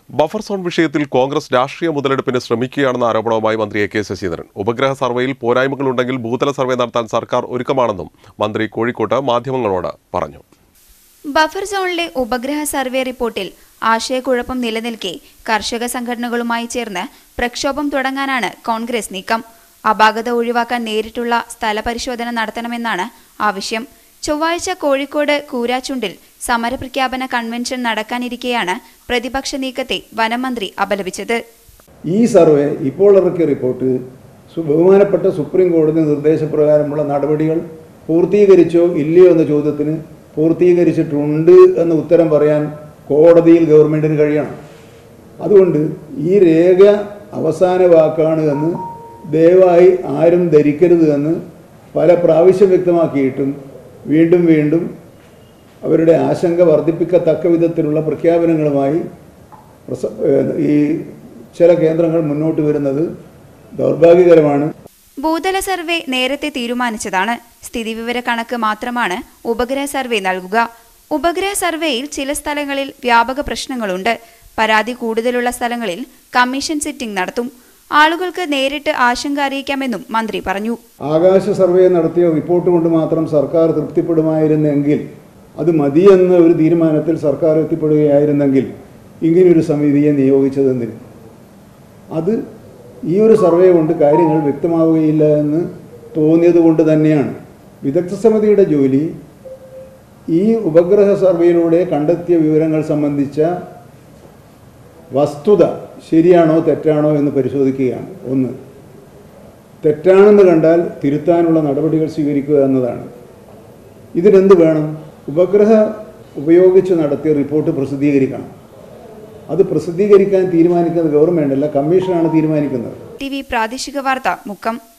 Buffer zone വിഷയത്തിൽ കോൺഗ്രസ് രാഷ്ട്രീയ മുതലെടുപ്പിന് ശ്രമിക്കുകയാണെന്ന ആരോപണവുമായി മന്ത്രി എ കെ ശശീന്ദ്രൻ. ഉപഗ്രഹ സർവേയിൽ പോരായ്മകളുണ്ടെങ്കിൽ ഭൂതല സർവേ നടത്താൻ സർക്കാർ ഒരുക്കമാണെന്നും മന്ത്രി കോഴിക്കോട്ട് മാധ്യമങ്ങളോട് പറഞ്ഞു. ബഫർ സോണിലെ ഉപഗ്രഹ സർവേ റിപ്പോർട്ടിൽ ആശയക്കുഴപ്പം നിലനിൽക്കെ കർഷക സംഘടനകളുമായി ചേർന്ന് പ്രക്ഷോഭം തുടങ്ങാനാണ് കോൺഗ്രസ് നീക്കം. അപാകത ഒഴിവാക്കാൻ നേരിട്ടുള്ള സ്ഥലപരിശോധന നടത്തണമെന്നാണ് ആവശ്യം. ചൊവ്വാഴ്ച കോഴിക്കോട് കൂരാച്ചുണ്ടിൽ സമരപ്രഖ്യാപന കൺവെൻഷൻ നടക്കാനിരിക്കെയാണ് പ്രതിപക്ഷ നീക്കത്തെ വനമന്ത്രി അപലപിച്ചത്. ഈ സർവേ ഇപ്പോൾ ഇറക്കിയ റിപ്പോർട്ട് ബഹുമാനപ്പെട്ട സുപ്രീം കോടതി നിർദ്ദേശപ്രകാരമുള്ള നടപടികൾ പൂർത്തീകരിച്ചോ ഇല്ലയോ എന്ന ചോദ്യത്തിന് പൂർത്തീകരിച്ചിട്ടുണ്ട് എന്ന ഉത്തരം പറയാൻ കോടതിയിൽ ഗവൺമെൻറ്റിന് കഴിയണം. അതുകൊണ്ട് ഈ രേഖ അവസാന വാക്കാണ് എന്ന് ദയവായി ആരും ധരിക്കരുത് എന്ന് പല പ്രാവശ്യം വ്യക്തമാക്കിയിട്ടും വീണ്ടും അവരുടെ ആശങ്ക വർദ്ധിപ്പിക്കത്തക്ക വിധത്തിലുള്ള പ്രഖ്യാപനങ്ങളുമായി ഈ ചില കേന്ദ്രങ്ങൾ മുന്നോട്ട് വരുന്നത് ദൗർഭാഗ്യകരമാണ്. ഭൂതല സർവേ നേരത്തെ തീരുമാനിച്ചതാണ്. സ്ഥിതിവിവര കണക്ക് മാത്രമാണ് ഉപഗ്രഹ സർവേ നൽകുക. ഉപഗ്രഹ സർവേയിൽ ചില സ്ഥലങ്ങളിൽ വ്യാപക പ്രശ്നങ്ങളുണ്ട്. പരാതി കൂടുതലുള്ള സ്ഥലങ്ങളിൽ കമ്മീഷൻ സിറ്റിംഗ് നടത്തും. ആളുകൾക്ക് നേരിട്ട് ആശങ്ക അറിയിക്കാമെന്നും മന്ത്രി പറഞ്ഞു. ആകാശ സർവേ നടത്തിയ റിപ്പോർട്ട് കൊണ്ട് മാത്രം സർക്കാർ തൃപ്തിപ്പെടുമായിരുന്നെങ്കിൽ, അത് മതിയെന്ന ഒരു തീരുമാനത്തിൽ സർക്കാർ എത്തിപ്പെടുകയായിരുന്നെങ്കിൽ ഇങ്ങനെയൊരു സമിതിയെ നിയോഗിച്ചതെന്നില്ല. അത് ഈ ഒരു സർവേ കൊണ്ട് കാര്യങ്ങൾ വ്യക്തമാവുകയില്ല എന്ന് തോന്നിയത് കൊണ്ട് തന്നെയാണ് വിദഗ്ധ സമിതിയുടെ ജോലി ഈ ഉപഗ്രഹ സർവേയിലൂടെ കണ്ടെത്തിയ വിവരങ്ങൾ സംബന്ധിച്ച വസ്തുത ശരിയാണോ തെറ്റാണോ എന്ന് പരിശോധിക്കുകയാണ്. ഒന്ന്, തെറ്റാണെന്ന് കണ്ടാൽ തിരുത്താനുള്ള നടപടികൾ സ്വീകരിക്കുക എന്നതാണ്. ഇതിനെന്ത് വേണം? ഉപഗ്രഹ ഉപയോഗിച്ച് നടത്തിയ റിപ്പോർട്ട് പ്രസിദ്ധീകരിക്കണം. അത് പ്രസിദ്ധീകരിക്കാൻ തീരുമാനിക്കുന്നത് ഗവൺമെൻറ് അല്ല, കമ്മീഷനാണ് തീരുമാനിക്കുന്നത്. ടി വി പ്രാദേശിക വാർത്ത മുക്കം.